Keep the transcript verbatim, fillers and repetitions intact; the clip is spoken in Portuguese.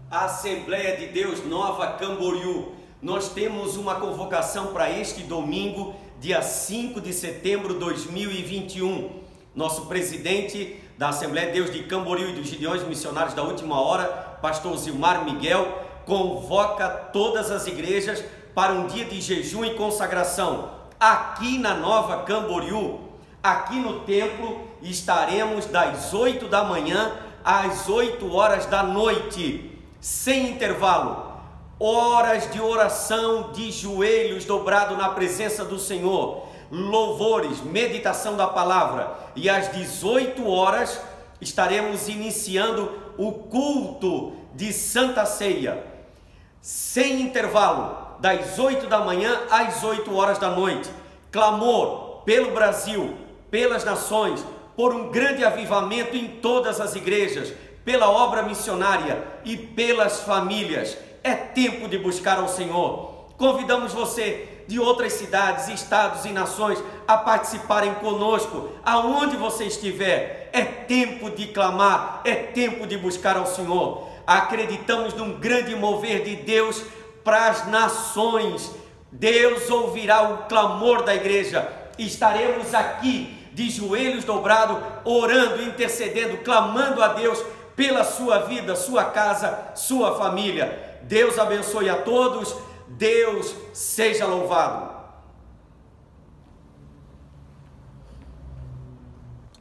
Assembleia de Deus Nova Camboriú. Nós temos uma convocação para este domingo, dia cinco de setembro de dois mil e vinte e um. Nosso presidente da Assembleia de Deus de Camboriú e dos Gideões Missionários da Última Hora, pastor Zilmar Miguel, convoca todas as igrejas para um dia de jejum e consagração. Aqui na Nova Camboriú, aqui no templo, estaremos das oito da manhã às oito horas da noite, sem intervalo. Horas de oração de joelhos dobrados na presença do Senhor, louvores, meditação da palavra, e às dezoito horas estaremos iniciando o culto de Santa Ceia, sem intervalo, das oito da manhã às oito horas da noite. Clamor pelo Brasil, pelas nações, por um grande avivamento em todas as igrejas, pela obra missionária e pelas famílias. É tempo de buscar ao Senhor. Convidamos você de outras cidades, estados e nações a participarem conosco, aonde você estiver. É tempo de clamar, é tempo de buscar ao Senhor. Acreditamos num grande mover de Deus para as nações. Deus ouvirá o clamor da igreja. Estaremos aqui de joelhos dobrados, orando, intercedendo, clamando a Deus pela sua vida, sua casa, sua família. Deus abençoe a todos. Deus seja louvado.